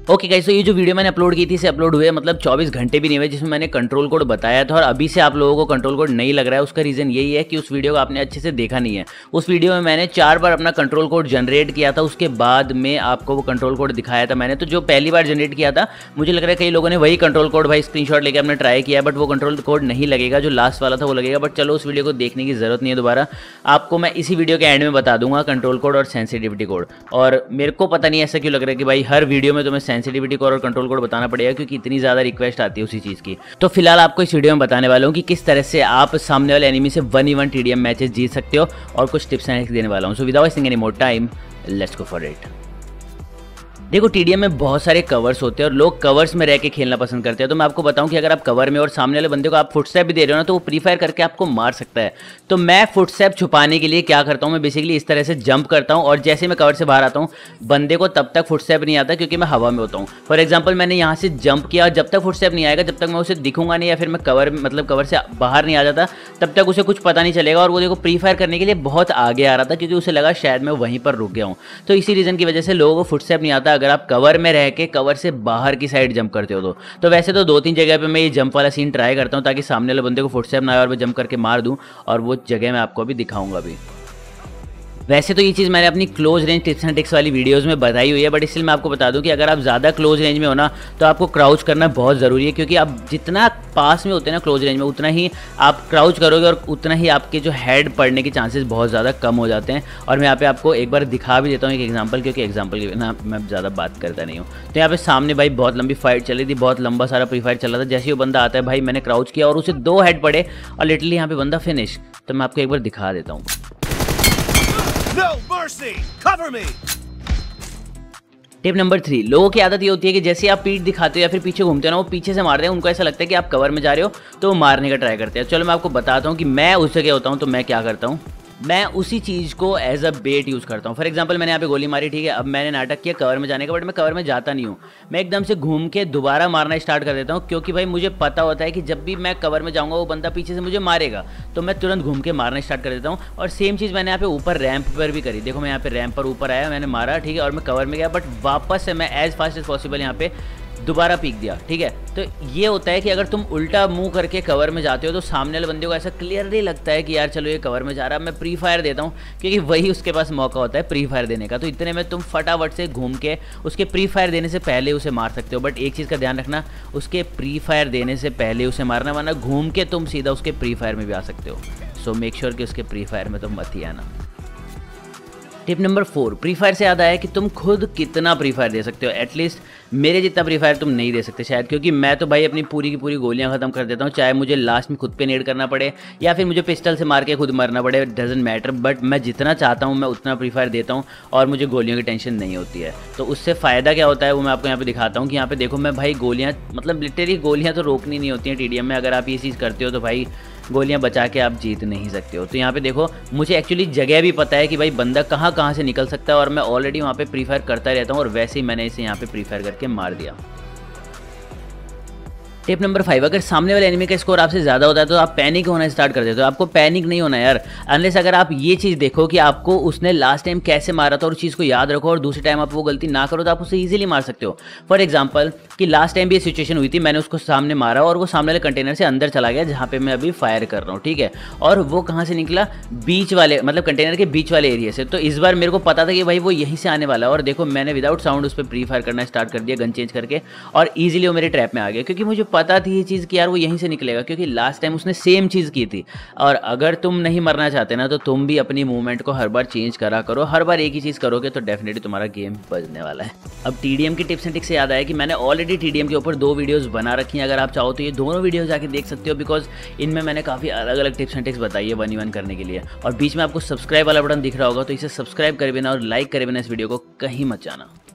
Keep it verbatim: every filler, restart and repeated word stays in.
Okay guys, तो ये जो वीडियो मैंने अपलोड की थी इसे अपलोड हुए मतलब चौबीस घंटे भी नहीं हुए, जिसमें मैंने कंट्रोल कोड बताया था और अभी से आप लोगों को कंट्रोल कोड नहीं लग रहा है। उसका रीज़न यही है कि उस वीडियो को आपने अच्छे से देखा नहीं है। उस वीडियो में मैंने चार बार अपना कंट्रोल कोड जनरेट किया था, उसके बाद में आपको वो कंट्रोल कोड दिखाया था मैंने। तो जो पहली बार जनरेट किया था, मुझे लग रहा है कई लोगों ने वही कंट्रोल कोड भाई स्क्रीनशॉट लेकर आपने ट्राई किया, बट वो कंट्रोल कोड नहीं लगेगा, जो लास्ट वाला था वो लगेगा। बट चलो उस वीडियो को देखने की जरूरत नहीं है, दोबारा आपको मैं इसी वीडियो के एंड में बता दूंगा कंट्रोल कोड और सेंसिटिविटी कोड। और मेरे को पता नहीं ऐसा क्यों लग रहा है कि भाई हर वीडियो में तुम्हें सेंसिटिविटी कोड और कंट्रोल कोड बताना पड़ेगा, क्योंकि इतनी ज़्यादा रिक्वेस्ट आती है उसी चीज़ की। तो फिलहाल आपको इस वीडियो में बताने वाला हूँ कि किस तरह से आप सामने वाले एनिमी से वन वन टीडीएम मैचेस जीत सकते हो, और कुछ टिप्स एंड ट्रिक्स देने वाला हूँ। So without wasting any more time, let's go for it. देखो, टीडीएम में बहुत सारे कवर्स होते हैं और लोग कवर्स में रह के खेलना पसंद करते हैं। तो मैं आपको बताऊं कि अगर आप कवर में और सामने वाले बंदे को आप फुटस्टेप भी दे रहे हो ना, तो वो प्री फायर करके आपको मार सकता है। तो मैं फुटस्टेप छुपाने के लिए क्या करता हूं, मैं बेसिकली इस तरह से जंप करता हूं, और जैसे मैं कवर से बाहर आता हूं बंदे को तब तक फुटस्टेप नहीं आता, क्योंकि मैं हवा में होता हूँ। फॉर एग्जाम्पल, मैंने यहाँ से जंप किया, जब तक फुटस्टेप नहीं आएगा, जब तक मैं उसे दिखूंगा नहीं या फिर मैं कवर मतलब कवर से बाहर नहीं आ जाता, तब तक उसे कुछ पता नहीं चलेगा। और वो देखो प्री फायर करने के लिए बहुत आगे आ रहा था, क्योंकि उसे लगा शायद मैं वहीं पर रुक गया हूँ। तो इसी रीज़न की वजह से लोगों को फुटस्टेप नहीं आता अगर आप कवर में रह के कवर से बाहर की साइड जंप करते हो तो तो वैसे तो दो तीन जगह पे मैं ये जंप वाला सीन ट्राई करता हूं, ताकि सामने वाले बंदे को फुटस्टेप ना आए और मैं जंप करके मार दूं, और वो जगह मैं आपको अभी दिखाऊंगा अभी। वैसे तो ये चीज़ मैंने अपनी close range tips and tricks वाली वीडियोस में बताई हुई है, बट इसलिए मैं आपको बता दूं कि अगर आप ज़्यादा क्लोज रेंज में हो ना, तो आपको क्राउच करना बहुत ज़रूरी है, क्योंकि आप जितना पास में होते हैं ना क्लोज रेंज में, उतना ही आप क्राउच करोगे और उतना ही आपके जो हेड पड़ने के चांसेस बहुत ज़्यादा कम हो जाते हैं। और मैं यहाँ पे आपको एक बार दिखा भी देता हूँ एक एग्जाम्पल, क्योंकि एग्जाम्पल के बिना मैं ज़्यादा बात करता नहीं हूँ। तो यहाँ पे सामने भाई बहुत लंबी फाइट चल रही थी, बहुत लंबा सारा प्री फायर चल रहा था। जैसे ही वो बंदा आता है भाई, मैंने क्राउच किया और उसे दो हेड पड़े और लिटरली यहाँ पे बंदा फिनिश। तो मैं आपको एक बार दिखा देता हूँ। No mercy! Cover me! Tip number three, लोगों की आदत ये होती है कि जैसे आप पीठ दिखाते हो या फिर पीछे घूमते हो ना, वो पीछे से मारते हैं। उनको ऐसा लगता है कि आप कवर में जा रहे हो, तो वो मारने का ट्राई करते हैं। चलो मैं आपको बताता हूँ कि मैं उस जगह होता हूँ तो मैं क्या करता हूँ। मैं उसी चीज़ को एज अ बेट यूज़ करता हूँ। फॉर एग्जांपल, मैंने यहाँ पे गोली मारी, ठीक है, अब मैंने नाटक किया कवर में जाने का, बट मैं कवर में जाता नहीं हूँ। मैं एकदम से घूम के दोबारा मारना स्टार्ट कर देता हूँ, क्योंकि भाई मुझे पता होता है कि जब भी मैं कवर में जाऊँगा वो बंदा पीछे से मुझे मारेगा, तो मैं तुरंत घूम के मारना स्टार्ट कर देता हूँ। और सेम चीज़ मैंने यहाँ पे ऊपर रैंप पर भी करी। देखो मैं यहाँ पे रैंप पर ऊपर आया, मैंने मारा, ठीक है, और मैं कवर में गया, बट वापस से मैं एज फास्ट एज पॉसिबल यहाँ पे दोबारा पीक दिया, ठीक है। तो ये होता है कि अगर तुम उल्टा मुंह करके कवर में जाते हो तो सामने वाले बंदे को ऐसा क्लियरली लगता है कि यार चलो ये कवर में जा रहा है, मैं प्री फायर देता हूँ, क्योंकि वही उसके पास मौका होता है प्री फायर देने का। तो इतने में तुम फटाफट से घूम के उसके प्री फायर देने से पहले उसे मार सकते हो। बट एक चीज़ का ध्यान रखना, उसके प्री फायर देने से पहले उसे मारना, वरना घूम के तुम सीधा उसके प्री फायर में भी आ सकते हो। सो मेक श्योर कि उसके प्री फायर में तुम मत ही आना। Tip number four, pre fire से याद आया कि तुम खुद कितना प्री फायर दे सकते हो। एटलीस्ट मेरे जितना प्री फायर तुम नहीं दे सकते शायद, क्योंकि मैं तो भाई अपनी पूरी की पूरी गोलियां खत्म कर देता हूँ, चाहे मुझे लास्ट में खुद पे नेड करना पड़े या फिर मुझे पिस्टल से मार के खुद मरना पड़े, डजेंट मैटर। बट मैं जितना चाहता हूँ मैं उतना प्री फायर देता हूँ, और मुझे गोलियों की टेंशन नहीं होती है। तो उससे फ़ायदा क्या होता है वो मैं आपको यहाँ पे दिखाता हूँ कि यहाँ पे देखो मैं भाई गोलियाँ, मतलब लिटरली गोलियाँ तो रोकनी नहीं होती हैं टीडीएम में। अगर आप ये चीज़ करते हो तो भाई गोलियां बचा के आप जीत नहीं सकते हो। तो यहाँ पे देखो, मुझे एक्चुअली जगह भी पता है कि भाई बंदा कहाँ कहाँ से निकल सकता है, और मैं ऑलरेडी वहाँ पे प्री फायर करता रहता हूँ, और वैसे ही मैंने इसे यहाँ पे प्री फायर करके मार दिया। टिप नंबर फाइव, अगर सामने वाले एनिमी का स्कोर आपसे ज़्यादा होता है तो आप पैनिक होना स्टार्ट कर देते हो। आपको पैनिक नहीं होना यार, अनलेस अगर आप ये चीज़ देखो कि आपको उसने लास्ट टाइम कैसे मारा था और उस चीज़ को याद रखो, और दूसरे टाइम आप वो गलती ना करो, तो आप उसे ईजिली मार सकते हो। फॉर एग्जाम्पल कि लास्ट टाइम भी ये सिचुएशन हुई थी, मैंने उसको सामने मारा और वो सामने वाले कंटेनर से अंदर चला गया जहाँ पे मैं अभी फायर कर रहा हूँ, ठीक है। और वो कहाँ से निकला, बीच वाले मतलब कंटेनर के बीच वाले एरिया से। तो इस बार मेरे को पता था कि भाई वो यहीं से आने वाला है, और देखो मैंने विदाउट साउंड उस पर प्री फायर करना स्टार्ट कर दिया गन चेंज करके, और ईजिली वो मेरे ट्रैप में आ गया, क्योंकि मुझे पता थी ये चीज़ यार वो यहीं से निकलेगा, क्योंकि लास्ट टाइम उसने सेम चीज़ की थी। और अगर तुम नहीं मरना चाहते ना, तो तुम भी अपनी मूवमेंट को हर बार चेंज करा करो। हर बार एक ही चीज़ करोगे तो डेफिनेटली तुम्हारा गेम बजने वाला है। अब टीडीएम की टिप्स एंड ट्रिक्स से याद आया कि मैंने ऑलरेडी टीडीएम के ऊपर दो वीडियोस बना रखी हैं। अगर आप चाहो तो ये दोनों वीडियोस जाके देख सकते हो, बिकॉज इनमें मैंने काफ़ी अलग अलग टिप्स एंड ट्रिक्स बताई है वन वन करने के लिए। और बीच में आपको सब्सक्राइब वाला बटन दिख रहा होगा, तो इसे सब्सक्राइब करे बिना और लाइक करे बिना इस वीडियो को कहीं मत जाना।